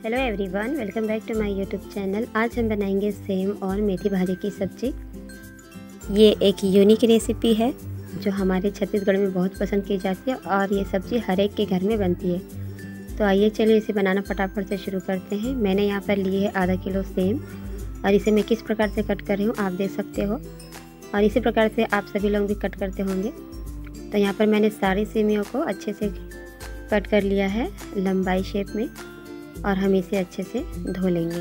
Hello everyone, welcome back to my YouTube channel. आज हम बनाएंगे सेम और मेथी भाजी की सब्ज़ी। ये एक यूनिक रेसिपी है जो हमारे छत्तीसगढ़ में बहुत पसंद की जाती है और ये सब्ज़ी हर एक के घर में बनती है। तो आइए चलिए इसे बनाना फटाफट से शुरू करते हैं। मैंने यहाँ पर लिए है आधा किलो सेम और इसे मैं किस प्रकार से कट कर रही हूँ आप देख सकते हो, और इसी प्रकार से आप सभी लोग भी कट करते होंगे। तो यहाँ पर मैंने सारी सेमियों को अच्छे से कट कर लिया है लंबाई शेप में, और हम इसे अच्छे से धो लेंगे।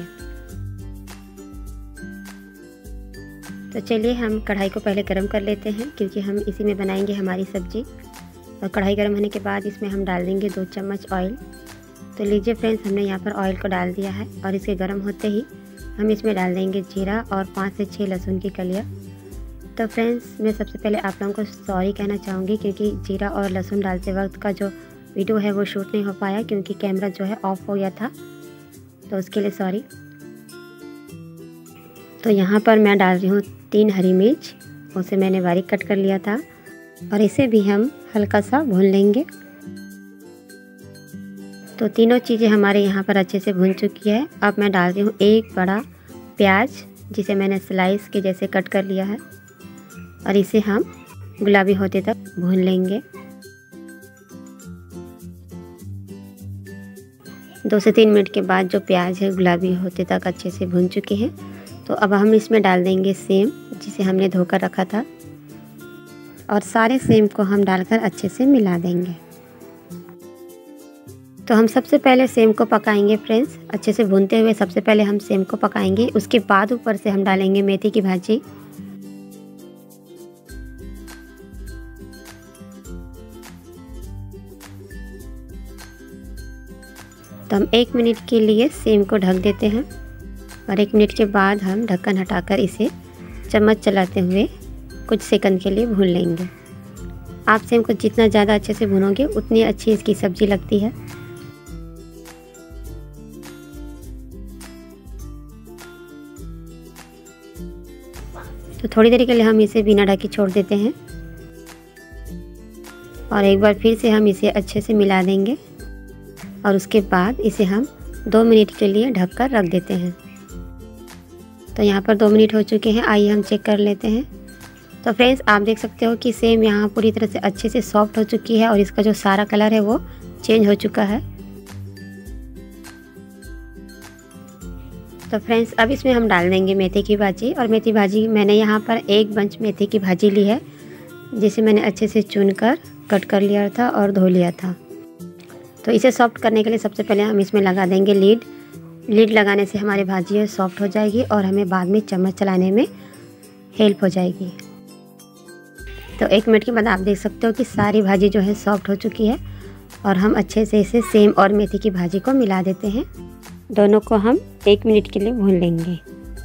तो चलिए हम कढ़ाई को पहले गरम कर लेते हैं, क्योंकि हम इसी में बनाएंगे हमारी सब्ज़ी। और कढ़ाई गरम होने के बाद इसमें हम डाल देंगे 2 चम्मच ऑयल। तो लीजिए फ्रेंड्स, हमने यहाँ पर ऑयल को डाल दिया है और इसके गर्म होते ही हम इसमें डाल देंगे जीरा और 5 से 6 लहसुन की कलियाँ। तो फ्रेंड्स, मैं सबसे पहले आप लोगों को सॉरी कहना चाहूँगी, क्योंकि जीरा और लहसुन डालते वक्त का जो वीडियो है वो शूट नहीं हो पाया, क्योंकि कैमरा जो है ऑफ हो गया था, तो उसके लिए सॉरी। तो यहाँ पर मैं डाल रही हूँ 3 हरी मिर्च, उसे मैंने बारीक कट कर लिया था, और इसे भी हम हल्का सा भून लेंगे। तो तीनों चीज़ें हमारे यहाँ पर अच्छे से भून चुकी है। अब मैं डाल रही हूँ 1 बड़ा प्याज, जिसे मैंने स्लाइस के जैसे कट कर लिया है, और इसे हम गुलाबी होते तक भून लेंगे। 2 से 3 मिनट के बाद जो प्याज है गुलाबी होते तक अच्छे से भून चुके हैं। तो अब हम इसमें डाल देंगे सेम, जिसे हमने धोकर रखा था, और सारे सेम को हम डालकर अच्छे से मिला देंगे। तो हम सबसे पहले सेम को पकाएंगे फ्रेंड्स, अच्छे से भूनते हुए सबसे पहले हम सेम को पकाएंगे। उसके बाद ऊपर से हम डालेंगे मेथी की भाजी। तो हम 1 मिनट के लिए सेम को ढक देते हैं, और 1 मिनट के बाद हम ढक्कन हटाकर इसे चम्मच चलाते हुए कुछ सेकंड के लिए भून लेंगे। आप सेम को जितना ज़्यादा अच्छे से भूनोगे उतनी अच्छी इसकी सब्ज़ी लगती है। तो थोड़ी देर के लिए हम इसे बिना ढके छोड़ देते हैं, और एक बार फिर से हम इसे अच्छे से मिला देंगे, और उसके बाद इसे हम 2 मिनट के लिए ढककर रख देते हैं। तो यहाँ पर 2 मिनट हो चुके हैं, आइए हम चेक कर लेते हैं। तो फ्रेंड्स, आप देख सकते हो कि सेम यहाँ पूरी तरह से अच्छे से सॉफ्ट हो चुकी है, और इसका जो सारा कलर है वो चेंज हो चुका है। तो फ्रेंड्स, अब इसमें हम डाल देंगे मेथी की भाजी। और मेथी भाजी मैंने यहाँ पर 1 बंच मेथी की भाजी ली है, जिसे मैंने अच्छे से चुनकर कट कर लिया था और धो लिया था। तो इसे सॉफ्ट करने के लिए सबसे पहले हम इसमें लगा देंगे लीड। लीड लगाने से हमारी भाजी सॉफ्ट हो जाएगी, और हमें बाद में चम्मच चलाने में हेल्प हो जाएगी। तो 1 मिनट के बाद आप देख सकते हो कि सारी भाजी जो है सॉफ्ट हो चुकी है, और हम अच्छे से इसे सेम और मेथी की भाजी को मिला देते हैं। दोनों को हम 1 मिनट के लिए भून लेंगे।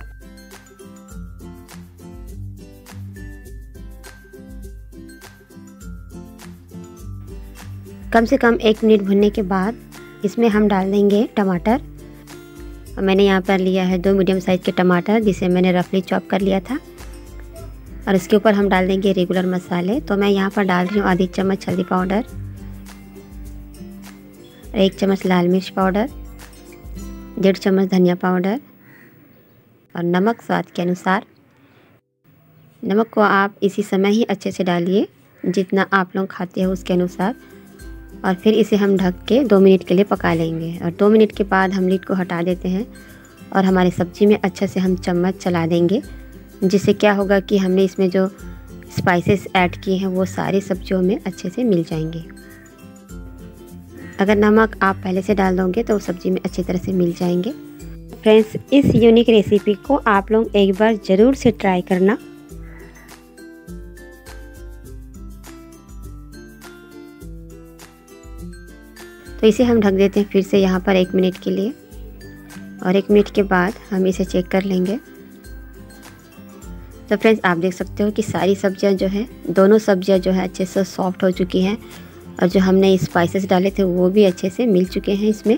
कम से कम 1 मिनट भुनने के बाद इसमें हम डाल देंगे टमाटर। और मैंने यहाँ पर लिया है 2 मीडियम साइज़ के टमाटर, जिसे मैंने रफली चॉप कर लिया था। और इसके ऊपर हम डाल देंगे रेगुलर मसाले। तो मैं यहाँ पर डाल रही हूँ आधी चम्मच हल्दी पाउडर, 1 चम्मच लाल मिर्च पाउडर, 1.5 चम्मच धनिया पाउडर, और नमक स्वाद के अनुसार। नमक को आप इसी समय ही अच्छे से डालिए, जितना आप लोग खाते हो उसके अनुसार। और फिर इसे हम ढक के 2 मिनट के लिए पका लेंगे। और 2 मिनट के बाद हम लीड को हटा देते हैं, और हमारी सब्ज़ी में अच्छे से हम चम्मच चला देंगे, जिससे क्या होगा कि हमने इसमें जो स्पाइसेस ऐड किए हैं वो सारी सब्जियों में अच्छे से मिल जाएंगे। अगर नमक आप पहले से डाल दोगे तो सब्ज़ी में अच्छी तरह से मिल जाएंगे। फ्रेंड्स, इस यूनिक रेसिपी को आप लोग एक बार ज़रूर से ट्राई करना। तो इसे हम ढक देते हैं फिर से यहाँ पर 1 मिनट के लिए, और 1 मिनट के बाद हम इसे चेक कर लेंगे। तो फ्रेंड्स, आप देख सकते हो कि सारी सब्जियां जो है, दोनों सब्जियां जो है अच्छे से सॉफ्ट हो चुकी हैं, और जो हमने स्पाइसेस डाले थे वो भी अच्छे से मिल चुके हैं इसमें।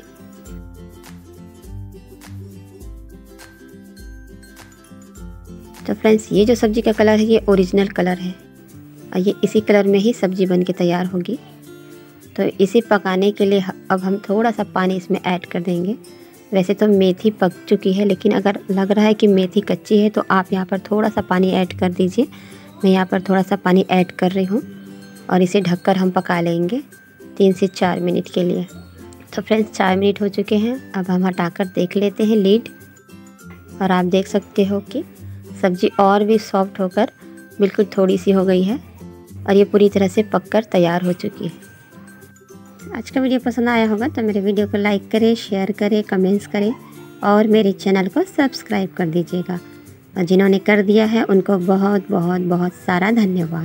तो फ्रेंड्स, ये जो सब्ज़ी का कलर है ये ओरिजिनल कलर है, और ये इसी कलर में ही सब्ज़ी बन के तैयार होगी। तो इसे पकाने के लिए अब हम थोड़ा सा पानी इसमें ऐड कर देंगे, वैसे तो मेथी पक चुकी है, लेकिन अगर लग रहा है कि मेथी कच्ची है तो आप यहाँ पर थोड़ा सा पानी ऐड कर दीजिए। मैं यहाँ पर थोड़ा सा पानी ऐड कर रही हूँ और इसे ढककर हम पका लेंगे 3 से 4 मिनट के लिए। तो फ्रेंड्स 4 मिनट हो चुके हैं। अब हम हटाकर देख लेते हैं लीड, और आप देख सकते हो कि सब्ज़ी और भी सॉफ्ट होकर बिल्कुल थोड़ी सी हो गई है और ये पूरी तरह से पककर तैयार हो चुकी है। आज का वीडियो पसंद आया होगा तो मेरे वीडियो को लाइक करें, शेयर करें, कमेंट्स करें और मेरे चैनल को सब्सक्राइब कर दीजिएगा। और जिन्होंने कर दिया है उनको बहुत बहुत बहुत सारा धन्यवाद।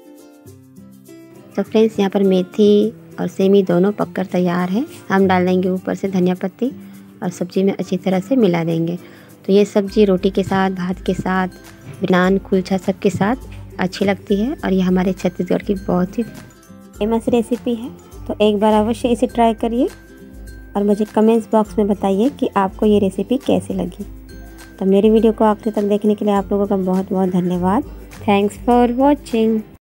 तो फ्रेंड्स यहाँ पर मेथी और सेमी दोनों पककर तैयार है। हम डाल देंगे ऊपर से धनिया पत्ती और सब्ज़ी में अच्छी तरह से मिला देंगे। तो ये सब्ज़ी रोटी के साथ, भात के साथ, नान, कुलचा सब के साथ अच्छी लगती है और ये हमारे छत्तीसगढ़ की बहुत ही फेमस रेसिपी है। तो एक बार अवश्य इसे ट्राई करिए और मुझे कमेंट्स बॉक्स में बताइए कि आपको ये रेसिपी कैसी लगी। तो मेरी वीडियो को आखिर तक देखने के लिए आप लोगों का बहुत बहुत धन्यवाद। Thanks for watching.